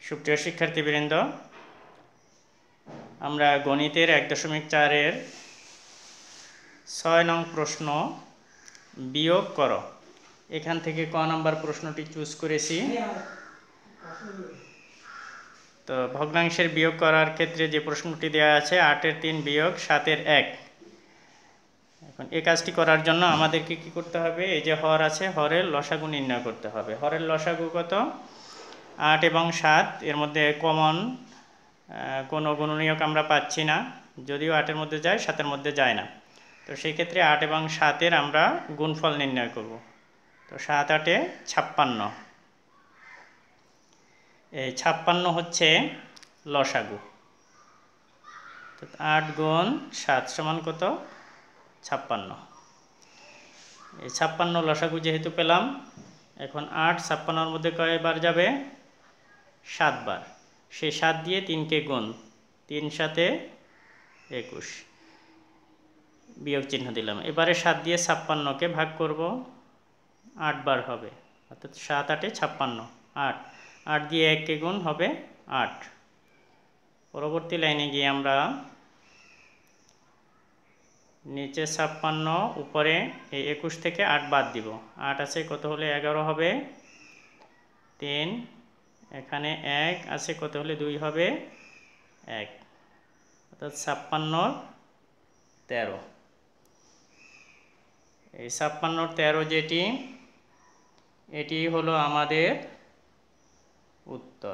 সুপ্রিয় শিক্ষার্থীবৃন্দ, আমরা গণিতের 1.4-এর 6 নং প্রশ্ন বিয়োগ করো এখান থেকে ক নম্বর প্রশ্নটি চুজ করেছি। তো ভগ্নাংশের বিয়োগ করার ক্ষেত্রে যে প্রশ্নটি দেওয়া আছে 8-এর 3 বিয়োগ 7-এর 1। এখন এই কাজটি করার জন্য আমাদেরকে কি করতে হবে? এই যে হর আছে, হরের লসাগু নির্ণয় করতে হবে। হরের লসাগু কত? 8 এবং 7, এর মধ্যে কমন কোনো গুণনীয়ক আমরা পাচ্ছি না, যদিও 8-এর মধ্যে যায় 7-এর মধ্যে যায় না। তো সেই ক্ষেত্রে 8 এবং 7-এর আমরা গুণফল নির্ণয় করব। তো 7 8-এ 56, এই 56 হচ্ছে লসাগু। তো 8 গুণ 7 সমান কত? 56। এই 56 লসাগু যেহেতু পেলাম, এখন 8 56-এর মধ্যে কয়বার যাবে? 7 বার। সেই 7 দিয়ে 3-কে গুণ, 3 7-এ 21, বিয়োগ চিহ্ন দিলাম। এবারে 7 দিয়ে 56-কে ভাগ করব, 8 বার হবে, অর্থাৎ 7 8-এ 56, 8 8 দিয়ে 1-কে গুণ হবে 8। পরবর্তী লাইনে গিয়ে আমরা নিচে 56, উপরে এই 21 থেকে 8 বাদ দিব। 8 আছে, কত হলে 11 হবে? 3, এখানে 1 আছে, কত হলে 2 হবে? 1, অর্থাৎ 56 13। এই 56 13 যেটি, এটি হলো আমাদের উত্তর।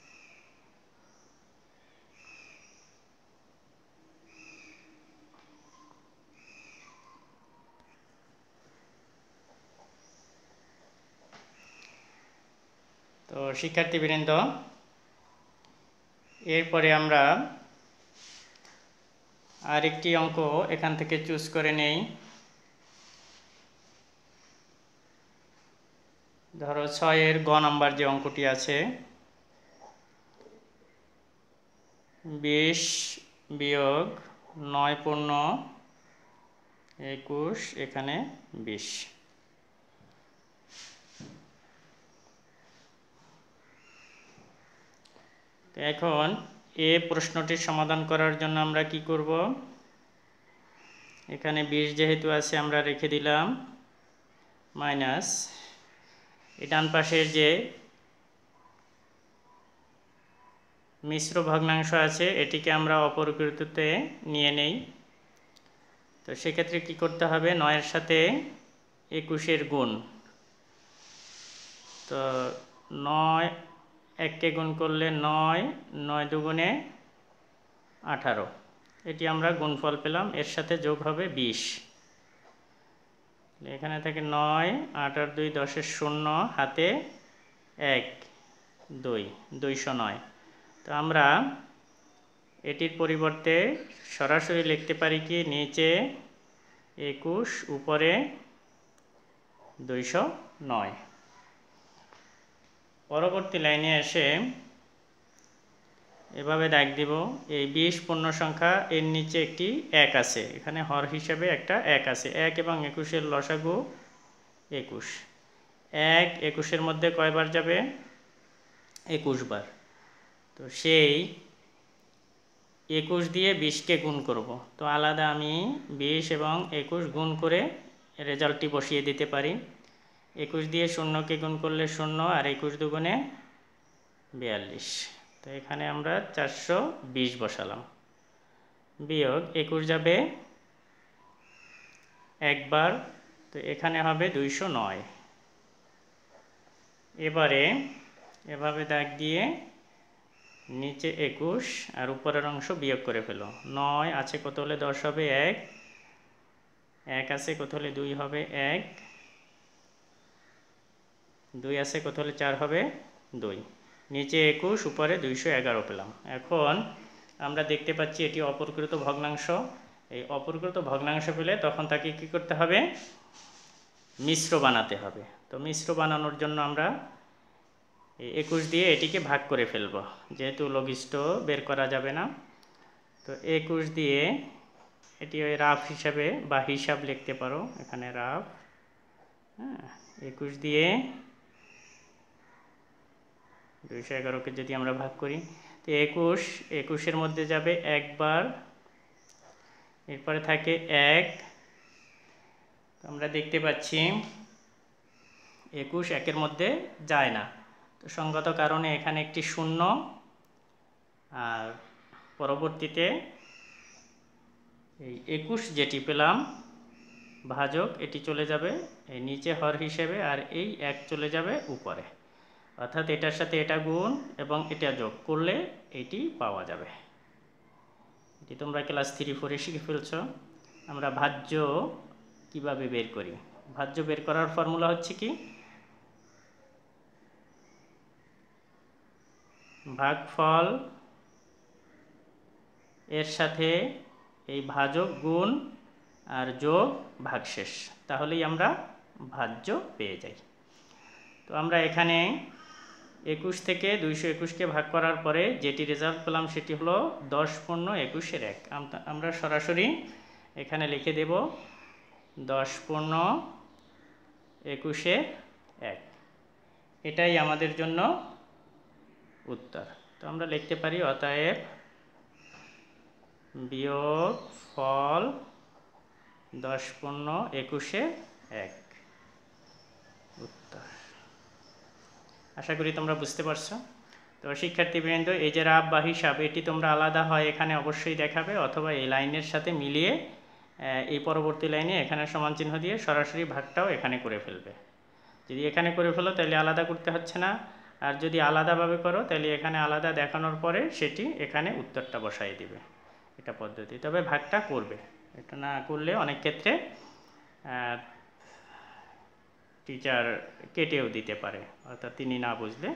তো শিক্ষার্থীবৃন্দ, এরপরে আমরা আরেকটি অঙ্ক এখান থেকে চুজ করে নেই। ধরো 6-এর গ নাম্বার যে অঙ্কটি আছে, 20 বিয়োগ 9 পূর্ণ 21, এখানে 20। তো এখন এই প্রশ্নটির সমাধান করার জন্য আমরা কি করব? এখানে 20 যেহেতু আছে আমরা রেখে দিলাম, মাইনাস এই ডান পাশের যে মিশ্র ভগ্নাংশ আছে এটিকে আমরা অপরিকৃততে নিয়ে নেই। তো সেক্ষেত্রে কি করতে হবে? 9-এর সাথে 21-এর গুণ। তো 9 1-কে গুণ করলে 9, 9 দুগুণে 18, এটি আমরা গুণফল পেলাম। এর সাথে যোগ হবে 20। এখানে থেকে 9 8 আর 2 10-এর 0, হাতে 1 2, 209। তো আমরা এটির পরিবর্তে সরাসরি লিখতে পারি কি? নিচে 21, উপরে 209। পরবর্তী লাইনে এসে এভাবে দাগ দিব, এই 20 পূর্ণ সংখ্যা, এর নিচে একটি 1 আছে, এখানে হর হিসাবে একটা 1 আছে। 1 এবং 21-এর লসাগু 21। 1 21-এর মধ্যে কয়বার যাবে? 21 বার। তো সেই 21 দিয়ে 20-কে গুণ করব। তো আলাদা আমি 20 এবং 21 গুণ করে রেজাল্টটি বসিয়ে দিতে পারি। 21 দিয়ে 0-কে গুণ করলে 0, আর 21 দুগুণে 42। তো এখানে আমরা 420 বসালাম। বিয়োগ 21 যাবে একবার, তো এখানে হবে 209। এবারে এভাবে দাগ দিয়ে নিচে 21 আর উপরের অংশ বিয়োগ করে ফেলো। 9 আছে, কত হলে 10 হবে? 1, 1 আছে, কত হলে 2 হবে? 1, 2 আছে, কত হলে 4 হবে? 2। নিচে 21, উপরে 211 পেলাম। এখন আমরা দেখতে পাচ্ছি এটি অপরিকৃত ভগ্নাংশ। এই অপরিকৃত ভগ্নাংশ পেলে তখন তাকে কি করতে হবে? মিশ্র বানাতে হবে। তো মিশ্র বানানোর জন্য আমরা 21 দিয়ে এটিকে ভাগ করে ফেলব, যেহেতু লঘিষ্ঠ বের করা যাবে না। তো 21 দিয়ে এটি ওই রাফ হিসাবে বা হিসাব লিখতে পারো, এখানে রাফ। হ্যাঁ, 21 দিয়ে 211কে যদি আমরা ভাগ করি তো 21, 21-এর মধ্যে যাবে একবার, এরপরে থাকে 1। আমরা দেখতে পাচ্ছি 21 1-এর মধ্যে যায় না, তো সঙ্গত কারণে এখানে একটি শূন্য, আর পরবর্তীতে এই 21 যেটি পেলাম ভাজক, এটি চলে যাবে এই নিচে হর হিসেবে, আর এই 1 চলে যাবে উপরে, অর্থাৎ এটার সাথে এটা গুণ এবং এটা যোগ করলে এটি পাওয়া যাবে। এটি তোমরা ক্লাস 3-4-এ শিখে ফেলছ। আমরা ভাজ্য কিভাবে বের করি, ভাজ্য বের করার ফর্মুলা হচ্ছে কি, ভাগফল এর সাথে এই ভাজক গুণ আর যোগ ভাগশেষ, তাহলেই আমরা ভাজ্য পেয়ে যাই। তো আমরা এখানে 21 থেকে 221কে ভাগ করার পরে যেটি রেজাল্ট পেলাম সেটি হলো 10·21-এর 1। আমরা সরাসরি এখানে লিখে দেব 10·21-এর 1, এটাই আমাদের জন্য উত্তর। তো আমরা লিখতে পারি অতএব বিয়োগ ফল 10·21-এর 1 উত্তর। আশা করি তোমরা বুঝতে পারছো। তো শিক্ষার্থীবৃন্দ, এই যে রাব বা হিসাব, এটি তোমরা আলাদা হয় এখানে অবশ্যই দেখাবে, অথবা এই লাইনের সাথে মিলিয়ে এই পরবর্তী লাইনে এখানে সমান চিহ্ন দিয়ে সরাসরি ভাগটাও এখানে করে ফেলবে। যদি এখানে করে ফেলো তাহলে আলাদা করতে হচ্ছে না, আর যদি আলাদাভাবে করো তাহলে এখানে আলাদা দেখানোর পরে সেটি এখানে উত্তরটা বসাই দিবে, এটা পদ্ধতি। তবে ভাগটা করবে, এটা না করলে অনেক ক্ষেত্রে টিচার কেটেও দিতে পারে, অর্থাৎ তিনি না বুঝলে।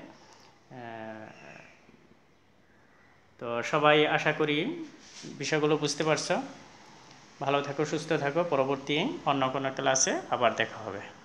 তো সবাই আশা করি বিষয়গুলো বুঝতে পারছো। ভালো থাকো, সুস্থ থাকো, পরবর্তী অন্য কোনো ক্লাসে আবার দেখা হবে।